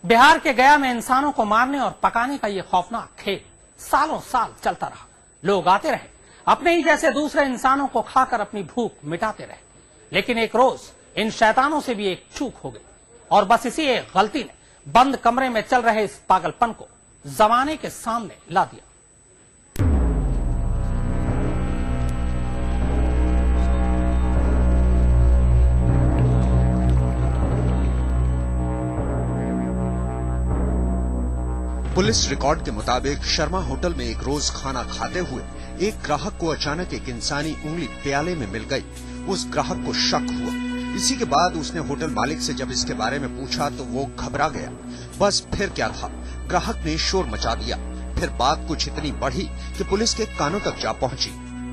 बिहार के गया में इंसानों को मारने और पकाने का ये खौफनाक खेल सालों साल चलता रहा। लोग आते रहे, अपने ही जैसे दूसरे इंसानों को खाकर अपनी भूख मिटाते रहे। लेकिन एक रोज इन शैतानों से भी एक चूक हो गई और बस इसी एक गलती ने बंद कमरे में चल रहे इस पागलपन को जमाने के सामने ला दिया। पुलिस रिकॉर्ड के मुताबिक शर्मा होटल में एक रोज खाना खाते हुए एक ग्राहक को अचानक एक इंसानी उंगली प्याले में मिल गई। उस ग्राहक को शक हुआ। इसी के बाद उसने होटल मालिक से जब इसके बारे में पूछा तो वो घबरा गया। बस फिर क्या था, ग्राहक ने शोर मचा दिया। फिर बात कुछ इतनी बढ़ी कि पुलिस के कानों तक जा पहुंची।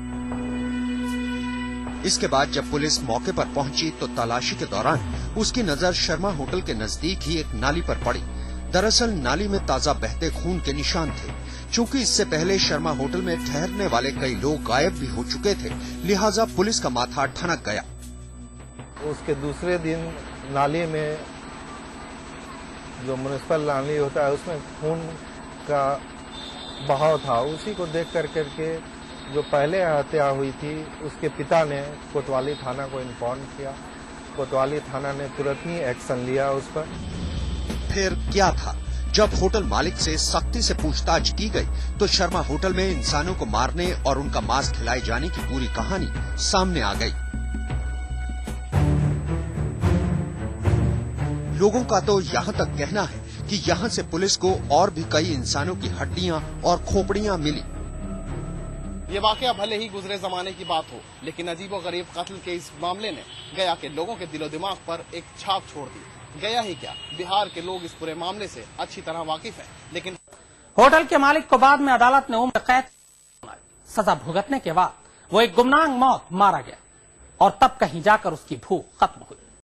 इसके बाद जब पुलिस मौके पर पहुंची तो तलाशी के दौरान उसकी नजर शर्मा होटल के नजदीक ही एक नाली पर पड़ी। दरअसल नाली में ताजा बहते खून के निशान थे। चूंकि इससे पहले शर्मा होटल में ठहरने वाले कई लोग गायब भी हो चुके थे, लिहाजा पुलिस का माथा ठनक गया। उसके दूसरे दिन नाली में जो म्युनिसिपल नाली होता है उसमें खून का बहाव था। उसी को देख करके जो पहले हत्या हुई थी उसके पिता ने कोतवाली थाना को इन्फॉर्म किया। कोतवाली थाना ने तुरंत ही एक्शन लिया उस पर। फिर क्या था, जब होटल मालिक से सख्ती से पूछताछ की गई तो शर्मा होटल में इंसानों को मारने और उनका मांस खिलाए जाने की पूरी कहानी सामने आ गई। लोगों का तो यहाँ तक कहना है कि यहाँ से पुलिस को और भी कई इंसानों की हड्डियां और खोपड़ियां मिली। ये वाकया भले ही गुजरे जमाने की बात हो, लेकिन अजीबोगरीब कत्ल के इस मामले ने गया के लोगों के दिलो दिमाग पर एक छाप छोड़ दी। गया ही क्या, बिहार के लोग इस पूरे मामले से अच्छी तरह वाकिफ हैं। लेकिन होटल के मालिक को बाद में अदालत ने उम्र कैद सजा भुगतने के बाद वो एक गुमनाम मौत मारा गया और तब कहीं जाकर उसकी भूख खत्म हुई।